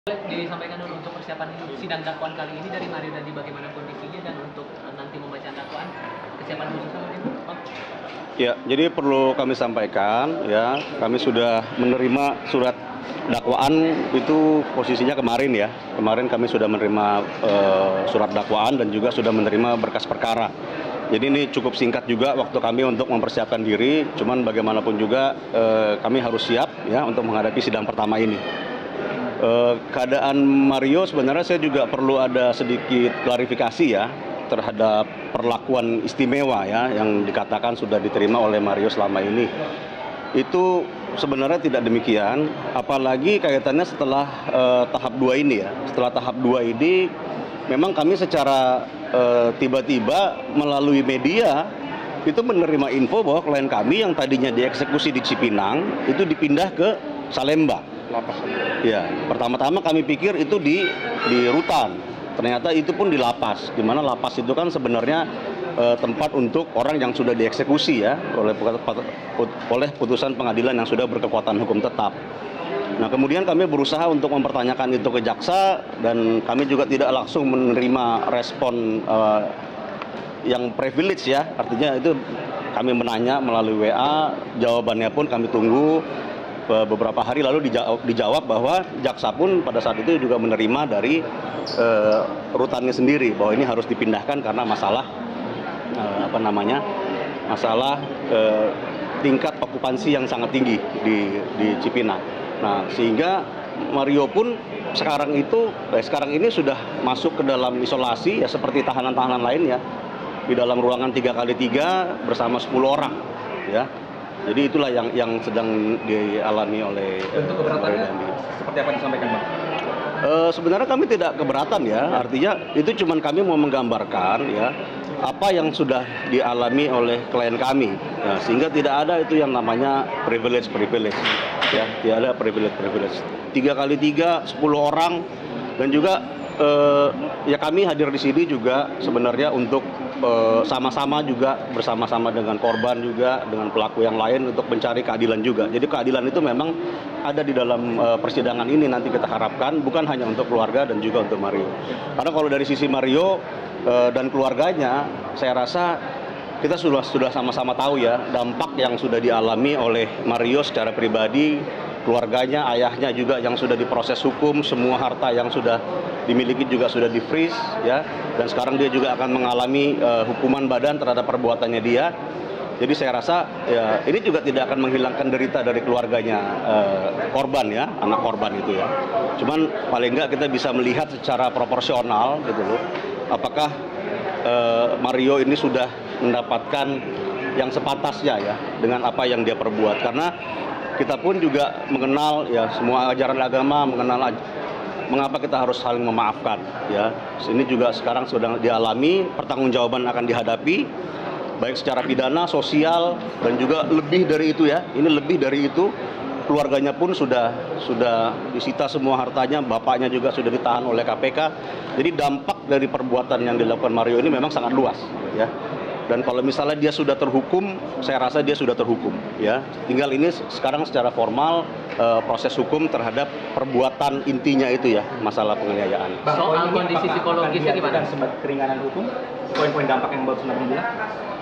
Disampaikan dulu untuk persiapan sidang dakwaan kali ini dari Mario Dandi bagaimana kondisinya dan untuk nanti pembacaan dakwaan kesiapan khususnya mungkin Pak? Ya, jadi perlu kami sampaikan ya, kami sudah menerima surat dakwaan itu posisinya kemarin ya. Kemarin kami sudah menerima surat dakwaan dan juga sudah menerima berkas perkara. Jadi ini cukup singkat juga waktu kami untuk mempersiapkan diri, cuman bagaimanapun juga kami harus siap ya untuk menghadapi sidang pertama ini. Keadaan Mario sebenarnya saya juga perlu ada sedikit klarifikasi ya terhadap perlakuan istimewa ya yang dikatakan sudah diterima oleh Mario selama ini. Itu sebenarnya tidak demikian, apalagi kaitannya setelah tahap 2 ini ya. Setelah tahap 2 ini memang kami secara tiba-tiba melalui media itu menerima info bahwa klien kami yang tadinya dieksekusi di Cipinang itu dipindah ke Salemba. Lapas. Ya, pertama-tama kami pikir itu di rutan. Ternyata itu pun di lapas. Di mana lapas itu kan sebenarnya tempat untuk orang yang sudah dieksekusi ya oleh putusan pengadilan yang sudah berkekuatan hukum tetap. Nah, kemudian kami berusaha untuk mempertanyakan itu ke jaksa dan kami juga tidak langsung menerima respon yang privilege ya. Artinya itu kami menanya melalui WA, jawabannya pun kami tunggu. Beberapa hari lalu dijawab bahwa jaksa pun pada saat itu juga menerima dari rutannya sendiri bahwa ini harus dipindahkan karena masalah masalah tingkat okupansi yang sangat tinggi di Cipinang. Nah, sehingga Mario pun sekarang ini sudah masuk ke dalam isolasi ya seperti tahanan-tahanan lainnya di dalam ruangan 3x3 bersama 10 orang ya. Jadi itulah yang sedang dialami oleh Untuk keberatannya seperti apa disampaikan Bang? Sebenarnya kami tidak keberatan ya, artinya itu cuma kami mau menggambarkan ya apa yang sudah dialami oleh klien kami, ya, sehingga tidak ada itu yang namanya privilege ya, tidak ada privilege 3x3 10 orang dan juga ya kami hadir di sini juga sebenarnya untuk sama-sama juga bersama-sama dengan korban juga dengan pelaku yang lain untuk mencari keadilan juga. Jadi keadilan itu memang ada di dalam persidangan ini nanti kita harapkan bukan hanya untuk keluarga dan juga untuk Mario. Karena kalau dari sisi Mario dan keluarganya, saya rasa kita sudah sama-sama tahu ya dampak yang sudah dialami oleh Mario secara pribadi, keluarganya, ayahnya juga yang sudah diproses hukum, semua harta yang sudah dimiliki juga sudah di-freeze ya, dan sekarang dia juga akan mengalami hukuman badan terhadap perbuatannya dia. Jadi saya rasa ya ini juga tidak akan menghilangkan derita dari keluarganya korban ya, anak korban itu ya. Cuman paling enggak kita bisa melihat secara proporsional gitu loh, apakah Mario ini sudah mendapatkan yang sepantasnya ya dengan apa yang dia perbuat. Karena kita pun juga mengenal ya semua ajaran agama, mengenal mengapa kita harus saling memaafkan ya. Ini juga sekarang sedang dialami, pertanggungjawaban akan dihadapi baik secara pidana, sosial dan juga lebih dari itu ya. Ini lebih dari itu. Keluarganya pun sudah disita semua hartanya, bapaknya juga sudah ditahan oleh KPK. Jadi dampak dari perbuatan yang dilakukan Mario ini memang sangat luas ya. Dan kalau misalnya dia sudah terhukum, saya rasa dia sudah terhukum ya. Tinggal ini sekarang secara formal proses hukum terhadap perbuatan intinya itu ya, masalah penganiayaan. Soal kondisi psikologisnya gimana? Sebagai keringanan hukum, poin-poin dampak yang baru Abang bilang?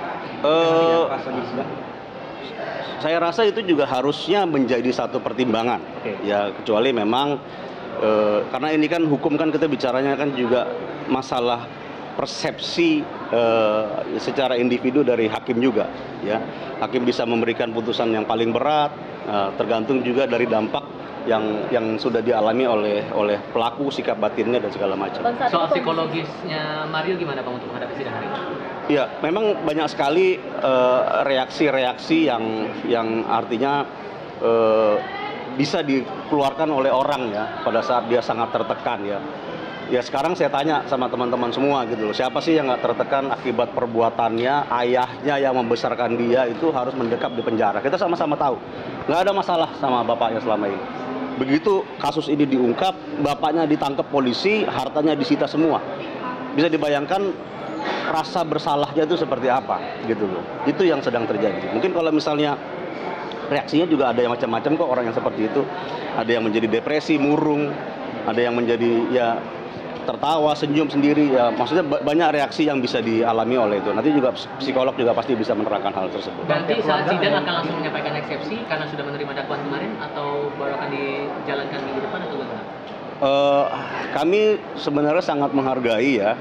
Saya rasa itu juga harusnya menjadi satu pertimbangan. Oke. Ya, kecuali memang karena ini kan hukum kan kita bicaranya kan juga masalah persepsi secara individu dari hakim juga ya. Hakim bisa memberikan putusan yang paling berat tergantung juga dari dampak yang sudah dialami oleh pelaku, sikap batinnya dan segala macam. Soal psikologisnya Mario gimana Bang untuk menghadapi sidang hari ini? Ya, memang banyak sekali reaksi-reaksi yang artinya bisa dikeluarkan oleh orang ya pada saat dia sangat tertekan ya. Ya sekarang saya tanya sama teman-teman semua gitu loh, siapa sih yang nggak tertekan akibat perbuatannya, ayahnya yang membesarkan dia itu harus mendekam di penjara. Kita sama-sama tahu, nggak ada masalah sama bapaknya selama ini. Begitu kasus ini diungkap, bapaknya ditangkap polisi, hartanya disita semua. Bisa dibayangkan rasa bersalahnya itu seperti apa gitu loh. Itu yang sedang terjadi. Mungkin kalau misalnya reaksinya juga ada yang macam-macam kok orang yang seperti itu. Ada yang menjadi depresi, murung, ada yang menjadi ya tertawa, senyum sendiri, ya maksudnya banyak reaksi yang bisa dialami oleh itu. Nanti juga psikolog juga pasti bisa menerangkan hal tersebut. Nanti saat sidang akan langsung menyampaikan eksepsi karena sudah menerima dakwaan kemarin, atau baru akan dijalankan minggu depan atau bagaimana? Kami sebenarnya sangat menghargai ya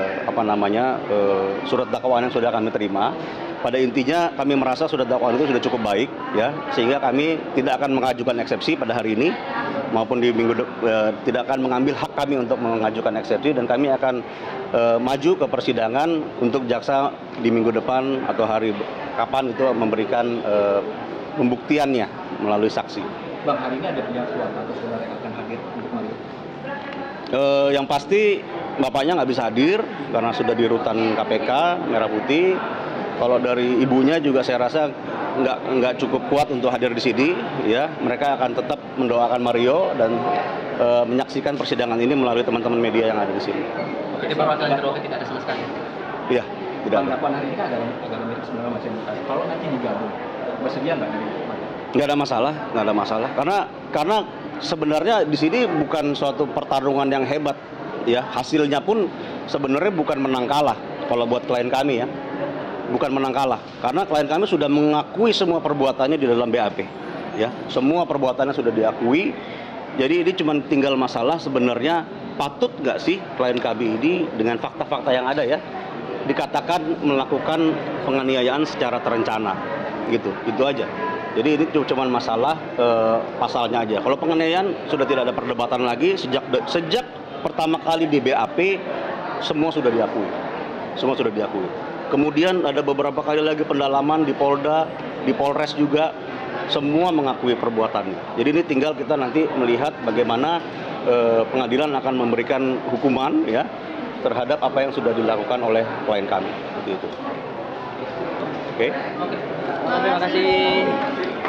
surat dakwaan yang sudah kami terima. Pada intinya kami merasa surat dakwaan itu sudah cukup baik ya, sehingga kami tidak akan mengajukan eksepsi pada hari ini maupun di tidak akan mengambil hak kami untuk mengajukan eksepsi, dan kami akan maju ke persidangan untuk jaksa di minggu depan atau hari kapan itu memberikan pembuktiannya melalui saksi. Bang, hari ini ada pihak keluarga atau saudara yang akan hadir untuk Mario? Yang pasti bapaknya nggak bisa hadir karena sudah di rutan KPK Merah Putih. Kalau dari ibunya juga saya rasa nggak cukup kuat untuk hadir di sini. Ya, mereka akan tetap mendoakan Mario dan menyaksikan persidangan ini melalui teman-teman media yang ada di sini. Jadi perwakilan keluarga tidak ada sama sekali? Iya, tidak Bang, ada. dakwaan hari ini kan agak mirip sebenarnya masih mutas. Kalau nanti digabung, bersedia nggak dari Mario? Nggak ada masalah. Karena sebenarnya di sini bukan suatu pertarungan yang hebat. Ya, hasilnya pun sebenarnya bukan menang kalah. Kalau buat klien kami ya, bukan menang kalah. Karena klien kami sudah mengakui semua perbuatannya di dalam BAP. Ya, semua perbuatannya sudah diakui. Jadi ini cuma tinggal masalah sebenarnya patut nggak sih klien kami ini dengan fakta-fakta yang ada ya dikatakan melakukan penganiayaan secara terencana, gitu. Itu aja. Jadi ini cuma masalah pasalnya aja. Kalau penganiayaan sudah tidak ada perdebatan lagi, sejak pertama kali di BAP semua sudah diakui. Semua sudah diakui. Kemudian ada beberapa kali lagi pendalaman di Polda, di Polres juga, semua mengakui perbuatannya. Jadi ini tinggal kita nanti melihat bagaimana pengadilan akan memberikan hukuman ya terhadap apa yang sudah dilakukan oleh klien kami. Seperti itu. Oke. Oke. Terima kasih.